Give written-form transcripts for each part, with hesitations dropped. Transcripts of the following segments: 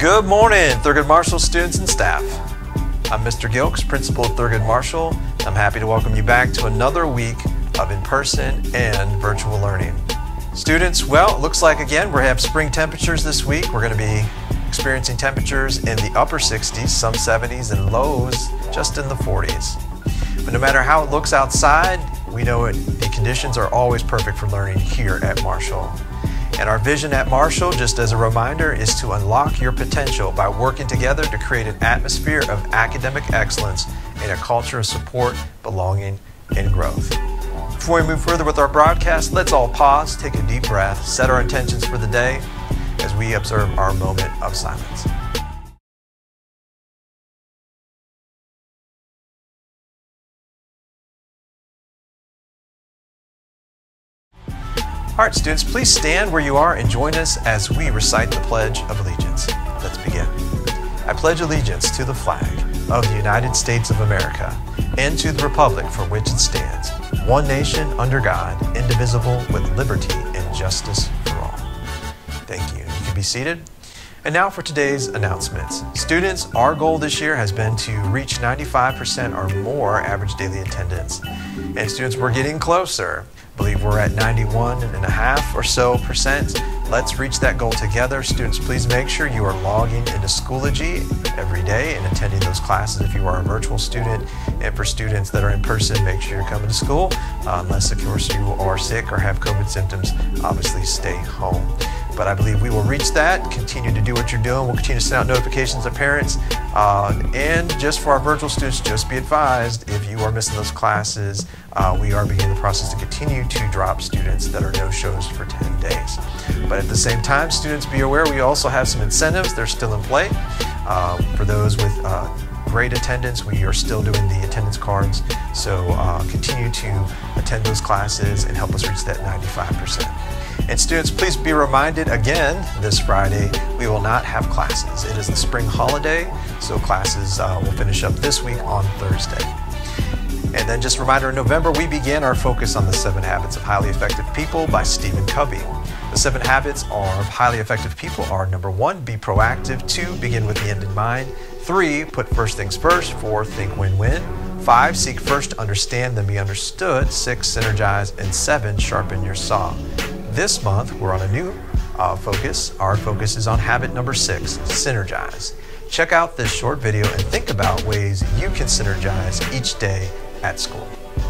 Good morning, Thurgood Marshall students and staff. I'm Mr. Gilks, principal of Thurgood Marshall. I'm happy to welcome you back to another week of in-person and virtual learning. Students, well, it looks like again we have spring temperatures this week. We're going to be experiencing temperatures in the upper 60s, some 70s, and lows just in the 40s. But no matter how it looks outside, we know the conditions are always perfect for learning here at Marshall. And our vision at Marshall, just as a reminder, is to unlock your potential by working together to create an atmosphere of academic excellence and a culture of support, belonging, and growth. Before we move further with our broadcast, let's all pause, take a deep breath, set our intentions for the day as we observe our moment of silence. All right, students, please stand where you are and join us as we recite the Pledge of Allegiance. Let's begin. I pledge allegiance to the flag of the United States of America and to the republic for which it stands, one nation under God, indivisible, with liberty and justice for all. Thank you. You can be seated. And now for today's announcements. Students, our goal this year has been to reach 95% or more average daily attendance. And students, we're getting closer. I believe we're at 91.5% or so. Let's reach that goal together. Students, please make sure you are logging into Schoology every day and attending those classes if you are a virtual student. And for students that are in person, make sure you're coming to school. Unless, of course, you are sick or have COVID symptoms, obviously stay home. But I believe we will reach that. Continue to do what you're doing. We'll continue to send out notifications to parents. And just for our virtual students, just be advised, if you are missing those classes, we are beginning the process to continue to drop students that are no-shows for 10 days. But at the same time, students, be aware we also have some incentives. They're still in play. For those with great attendance, we are still doing the attendance cards. So continue to attend those classes and help us reach that 95%. And students, please be reminded again, this Friday, we will not have classes. It is the spring holiday, so classes will finish up this week on Thursday. And then just a reminder, in November, we began our focus on the 7 Habits of Highly Effective People by Stephen Covey. The 7 habits of highly effective people are: number 1, be proactive; 2, begin with the end in mind; 3, put first things first; 4, think win-win; 5, seek first to understand, then be understood; 6, synergize; and 7, sharpen your saw. This month, we're on a new focus. Our focus is on habit number 6, synergize. Check out this short video and think about ways you can synergize each day at school.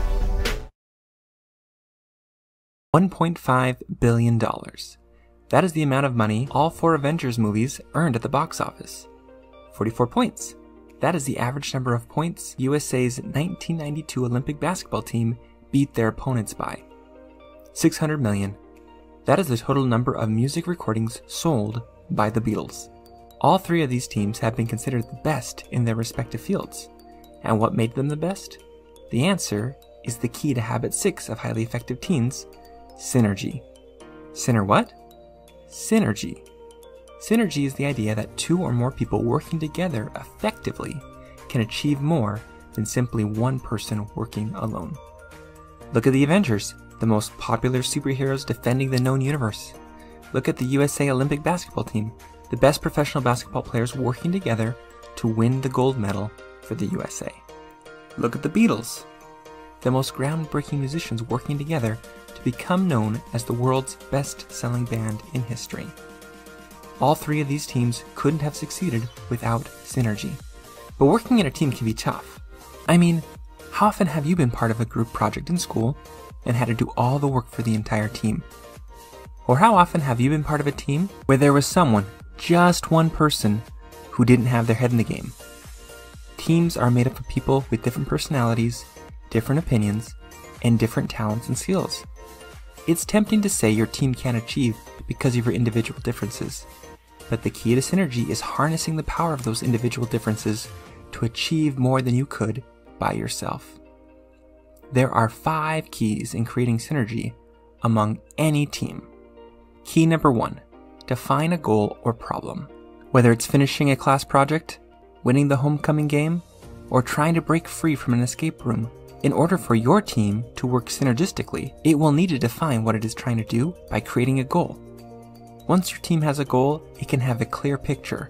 $1.5 billion. That is the amount of money all 4 Avengers movies earned at the box office. 44 points. That is the average number of points USA's 1992 Olympic basketball team beat their opponents by. 600 million. That is the total number of music recordings sold by the Beatles. All 3 of these teams have been considered the best in their respective fields. And what made them the best? The answer is the key to habit 6 of highly effective teens: synergy. What? Synergy. Synergy is the idea that 2 or more people working together effectively can achieve more than simply one person working alone. Look at the Avengers, the most popular superheroes defending the known universe. Look at the USA Olympic basketball team, the best professional basketball players working together to win the gold medal for the USA. Look at the Beatles, the most groundbreaking musicians working together to become known as the world's best-selling band in history. All 3 of these teams couldn't have succeeded without synergy. But working in a team can be tough. I mean, how often have you been part of a group project in school and had to do all the work for the entire team? Or how often have you been part of a team where there was someone, just one person, who didn't have their head in the game? Teams are made up of people with different personalities, different opinions, and different talents and skills. It's tempting to say your team can't achieve because of your individual differences, but the key to synergy is harnessing the power of those individual differences to achieve more than you could by yourself. There are 5 keys in creating synergy among any team. Key number 1, define a goal or problem. Whether it's finishing a class project, winning the homecoming game, or trying to break free from an escape room, in order for your team to work synergistically, it will need to define what it is trying to do by creating a goal. Once your team has a goal, it can have a clear picture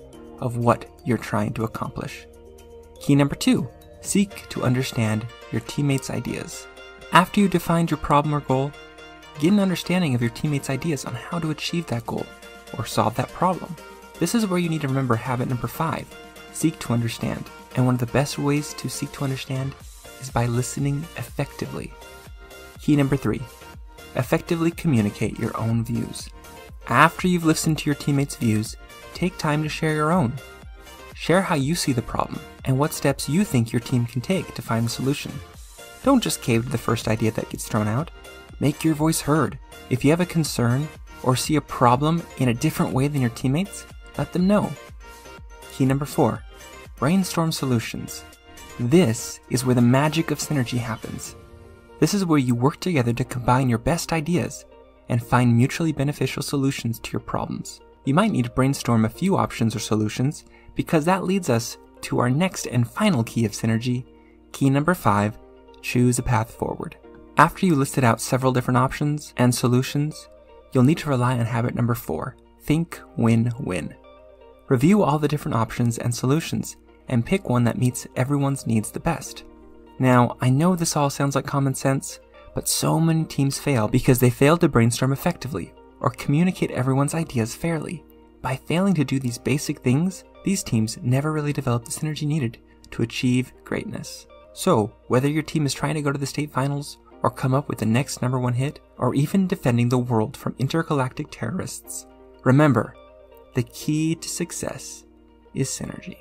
of what you're trying to accomplish. Key number 2, seek to understand your teammates' ideas. After you defined your problem or goal, get an understanding of your teammates' ideas on how to achieve that goal or solve that problem. This is where you need to remember habit number 5, seek to understand. And one of the best ways to seek to understand is by listening effectively. Key number 3, effectively communicate your own views. After you've listened to your teammates' views, take time to share your own. Share how you see the problem and what steps you think your team can take to find the solution. Don't just cave to the first idea that gets thrown out. Make your voice heard. If you have a concern or see a problem in a different way than your teammates, let them know. Key number 4, brainstorm solutions. This is where the magic of synergy happens. This is where you work together to combine your best ideas and find mutually beneficial solutions to your problems. You might need to brainstorm a few options or solutions because that leads us to our next and final key of synergy. Key number 5, choose a path forward. After you listed out several different options and solutions, you'll need to rely on habit number 4, think win-win. Review all the different options and solutions and pick one that meets everyone's needs the best. Now, I know this all sounds like common sense, but so many teams fail because they fail to brainstorm effectively or communicate everyone's ideas fairly. By failing to do these basic things, these teams never really develop the synergy needed to achieve greatness. So, whether your team is trying to go to the state finals, or come up with the next #1 hit, or even defending the world from intergalactic terrorists, remember, the key to success is synergy.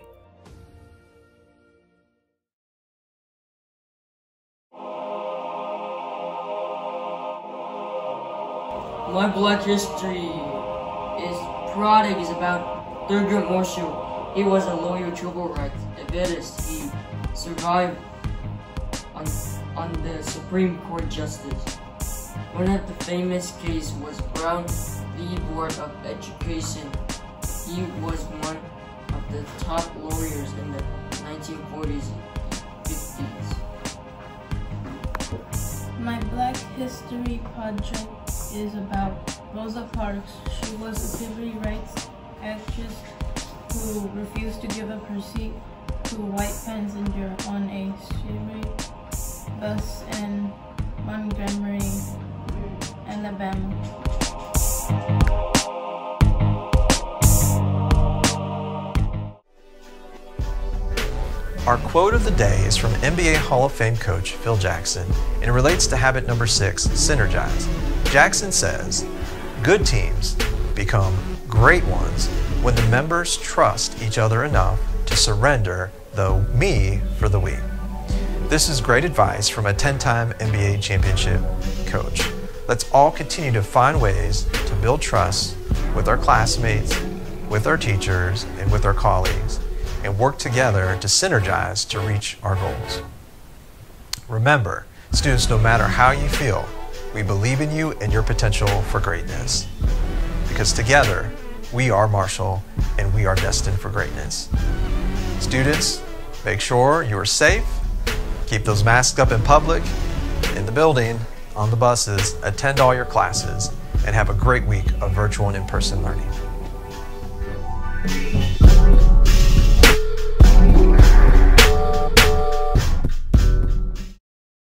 My Black History product is about Thurgood Marshall. He was a loyal civil rights activist. He survived on the Supreme Court justice. One of the famous cases was Brown v. Board of Education. He was one of the top lawyers in the 1940s and 50s. My Black History project is about Rosa Parks. She was a civil rights activist who refused to give up her seat to white passenger on a slavery bus in Montgomery, Alabama. Our quote of the day is from NBA Hall of Fame coach Phil Jackson, and it relates to habit number 6, synergize. Jackson says, "Good teams become great ones when the members trust each other enough to surrender the me for the we." This is great advice from a 10-time NBA championship coach. Let's all continue to find ways to build trust with our classmates, with our teachers, and with our colleagues, and work together to synergize to reach our goals. Remember, students, no matter how you feel, we believe in you and your potential for greatness. Because together, we are Marshall and we are destined for greatness. Students, make sure you are safe, keep those masks up in public, in the building, on the buses, attend all your classes, and have a great week of virtual and in-person learning.